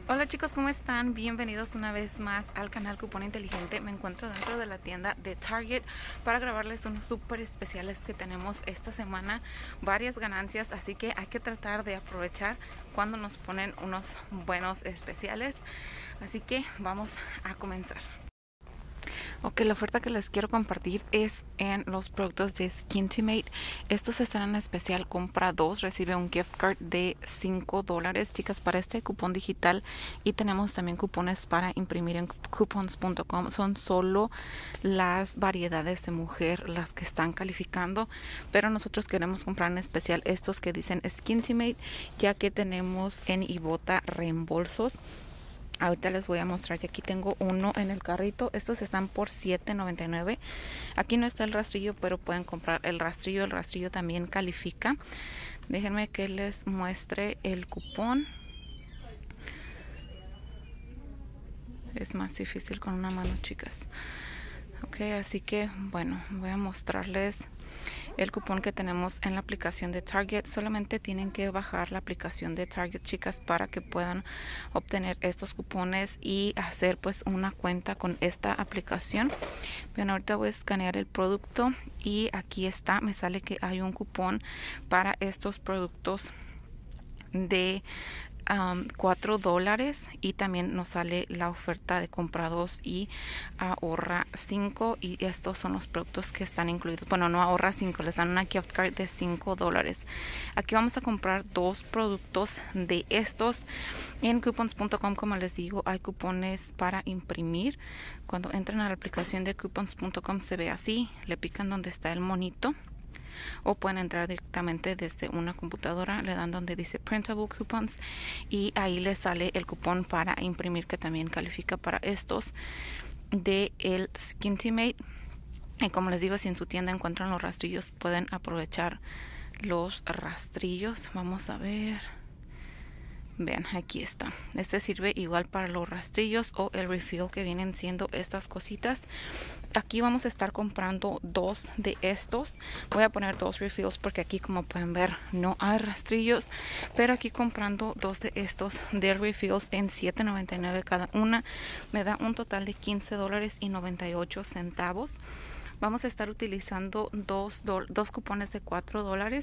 Hola chicos, ¿cómo están? Bienvenidos una vez más al canal Cupón Inteligente. Me encuentro dentro de la tienda de Target para grabarles unos súper especiales que tenemos esta semana. Varias ganancias, así que hay que tratar de aprovechar cuando nos ponen unos buenos especiales. Así que vamos a comenzar. Ok, la oferta que les quiero compartir es en los productos de Skintimate. Estos están en especial, compra 2, recibe un gift card de $5, chicas, para este cupón digital. Y tenemos también cupones para imprimir en coupons.com. Son solo las variedades de mujer las que están calificando, pero nosotros queremos comprar en especial estos que dicen Skintimate, ya que tenemos en Ibotta reembolsos. Ahorita les voy a mostrar, y aquí tengo uno en el carrito. Estos están por $7.99. Aquí no está el rastrillo, pero pueden comprar el rastrillo. El rastrillo también califica. Déjenme que les muestre el cupón. Es más difícil con una mano, chicas. Ok, así que bueno, voy a mostrarles el cupón que tenemos en la aplicación de Target. Solamente tienen que bajar la aplicación de Target, chicas, para que puedan obtener estos cupones y hacer pues una cuenta con esta aplicación. Bien, ahorita voy a escanear el producto y aquí está, me sale que hay un cupón para estos productos de $4, y también nos sale la oferta de compra 2 y ahorra 5, y estos son los productos que están incluidos. Bueno, no ahorra 5, les dan una gift card de $5. Aquí vamos a comprar 2 productos de estos en coupons.com. Como les digo, hay cupones para imprimir. Cuando entran a la aplicación de coupons.com se ve así, le pican donde está el monito, o pueden entrar directamente desde una computadora, le dan donde dice printable coupons y ahí les sale el cupón para imprimir, que también califica para estos de el Skintimate. Y como les digo, si en su tienda encuentran los rastrillos, pueden aprovechar los rastrillos. Vamos a ver. Vean, aquí está. Este sirve igual para los rastrillos o el refill, que vienen siendo estas cositas. Aquí vamos a estar comprando 2 de estos. Voy a poner 2 refills porque aquí, como pueden ver, no hay rastrillos. Pero aquí comprando 2 de estos de refills en $7.99 cada una, me da un total de $15.98. Vamos a estar utilizando dos cupones de $4,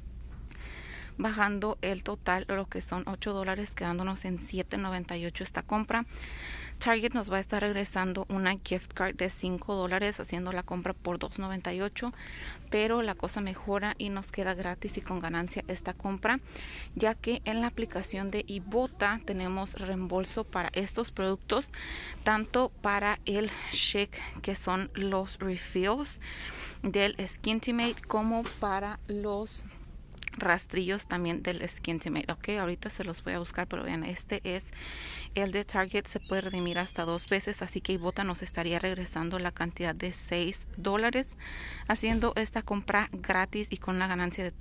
bajando el total, lo que son $8, quedándonos en $7.98 esta compra. Target nos va a estar regresando una gift card de $5 haciendo la compra por $2.98, pero la cosa mejora y nos queda gratis y con ganancia esta compra, ya que en la aplicación de Ibotta tenemos reembolso para estos productos, tanto para el Chic, que son los refills del Skintimate, como para los rastrillos también del Skintimate. Ok, ahorita se los voy a buscar, pero vean, este es el de Target. Se puede redimir hasta 2 veces, así que Ibotta nos estaría regresando la cantidad de $6, haciendo esta compra gratis y con una ganancia de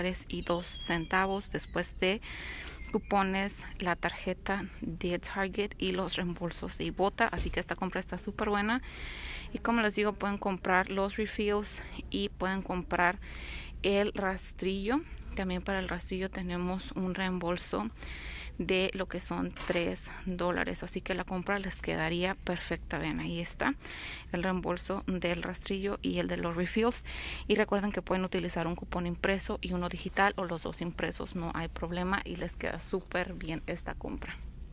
$3.02 después de cupones, la tarjeta de Target y los reembolsos de Ibotta. Así que esta compra está súper buena, y como les digo, pueden comprar los refills y pueden comprar el rastrillo. También para el rastrillo tenemos un reembolso de lo que son $3, así que la compra les quedaría perfecta. Ven, ahí está el reembolso del rastrillo y el de los refills. Y recuerden que pueden utilizar un cupón impreso y uno digital, o los dos impresos, no hay problema, y les queda súper bien esta compra.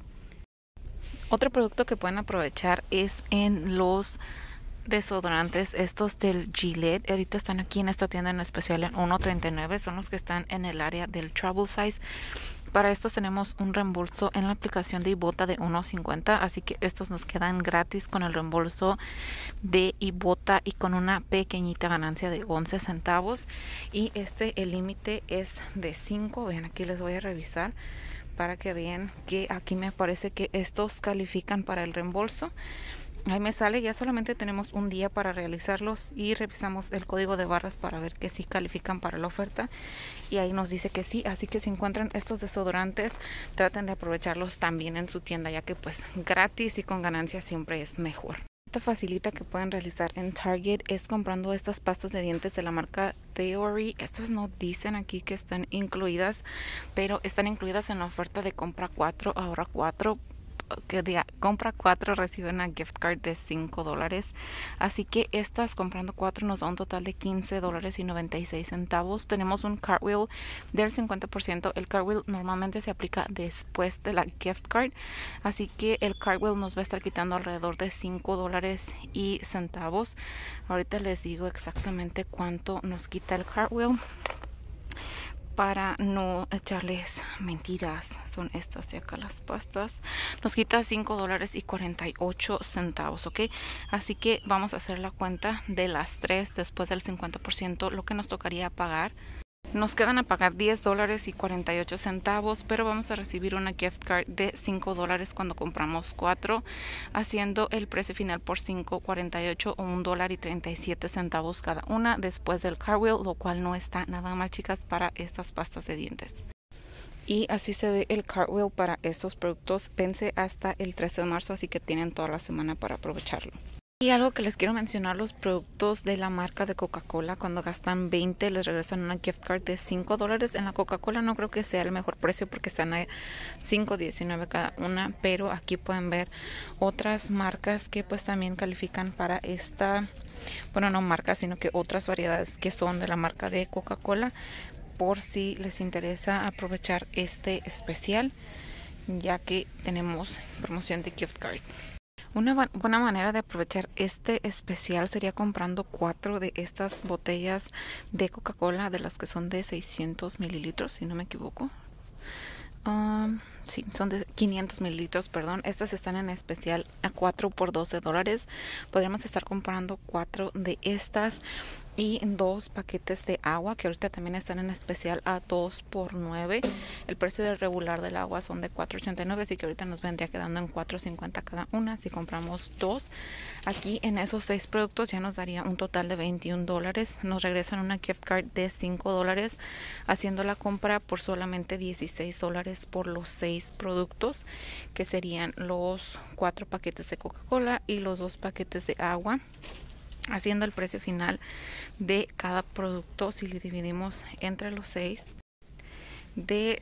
Otro producto que pueden aprovechar es en los desodorantes, estos del Gillette. Ahorita están aquí en esta tienda en especial en $1.39, son los que están en el área del travel size. Para estos tenemos un reembolso en la aplicación de Ibotta de $1.50, así que estos nos quedan gratis con el reembolso de Ibotta y con una pequeñita ganancia de 11 centavos. Y el límite es de 5. Vean, aquí les voy a revisar para que vean que aquí me parece que estos califican para el reembolso. Ahí me sale, ya solamente tenemos un día para realizarlos, y revisamos el código de barras para ver que sí califican para la oferta, y ahí nos dice que sí. Así que si encuentran estos desodorantes, traten de aprovecharlos también en su tienda, ya que pues gratis y con ganancia siempre es mejor. Esta facilita que pueden realizar en Target es comprando estas pastas de dientes de la marca Theory. Estas no dicen aquí que están incluidas, pero están incluidas en la oferta de compra 4 ahorra 4. compra 4 recibe una gift card de $5. Así que estas comprando 4 nos da un total de $15.96. Tenemos un cartwheel del 50%. El cartwheel normalmente se aplica después de la gift card, así que el cartwheel nos va a estar quitando alrededor de $5.00. Ahorita les digo exactamente cuánto nos quita el cartwheel para no echarles mentiras. Son estas de acá las pastas. Nos quita $5.48, ok. Así que vamos a hacer la cuenta de las 3 después del 50%, lo que nos tocaría pagar. Nos quedan a pagar $10.48, pero vamos a recibir una gift card de $5 cuando compramos 4, haciendo el precio final por $5.48 o $1.37 cada una después del cartwheel, lo cual no está nada mal, chicas, para estas pastas de dientes. Y así se ve el cartwheel para estos productos. Vence hasta el 13 de marzo, así que tienen toda la semana para aprovecharlo. Y algo que les quiero mencionar, los productos de la marca de Coca-Cola, cuando gastan 20 les regresan una gift card de $5. En la Coca-Cola no creo que sea el mejor precio porque están a $5.19 cada una, pero aquí pueden ver otras marcas que pues también califican para esta, bueno, no marcas, sino que otras variedades que son de la marca de Coca-Cola, por si les interesa aprovechar este especial, ya que tenemos promoción de gift card. Una buena manera de aprovechar este especial sería comprando 4 de estas botellas de Coca-Cola, de las que son de 600 mililitros, si no me equivoco. Sí, son de 500 mililitros, perdón. Estas están en especial a 4 por $12. Podríamos estar comprando 4 de estas y 2 paquetes de agua, que ahorita también están en especial a 2 por $9. El precio del regular del agua son de $4.89, así que ahorita nos vendría quedando en $4.50 cada una si compramos 2. Aquí en esos 6 productos ya nos daría un total de $21. Nos regresan una gift card de $5, haciendo la compra por solamente $16 por los 6 productos, que serían los 4 paquetes de Coca-Cola y los 2 paquetes de agua, haciendo el precio final de cada producto, si le dividimos entre los 6, de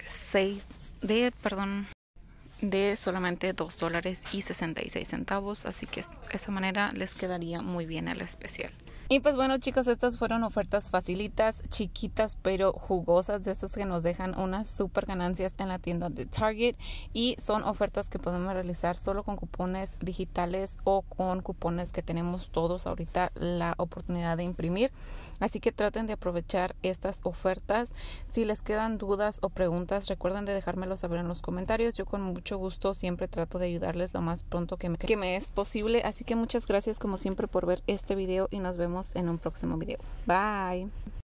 solamente $2.66. Así que de esa manera les quedaría muy bien el especial. Y pues bueno, chicos, estas fueron ofertas facilitas, chiquitas pero jugosas, de estas que nos dejan unas super ganancias en la tienda de Target, y son ofertas que podemos realizar solo con cupones digitales o con cupones que tenemos todos ahorita la oportunidad de imprimir. Así que traten de aprovechar estas ofertas. Si les quedan dudas o preguntas, recuerden de dejármelo saber en los comentarios. Yo con mucho gusto siempre trato de ayudarles lo más pronto que me es posible. Así que muchas gracias como siempre por ver este video y nos vemos en un próximo video. Bye.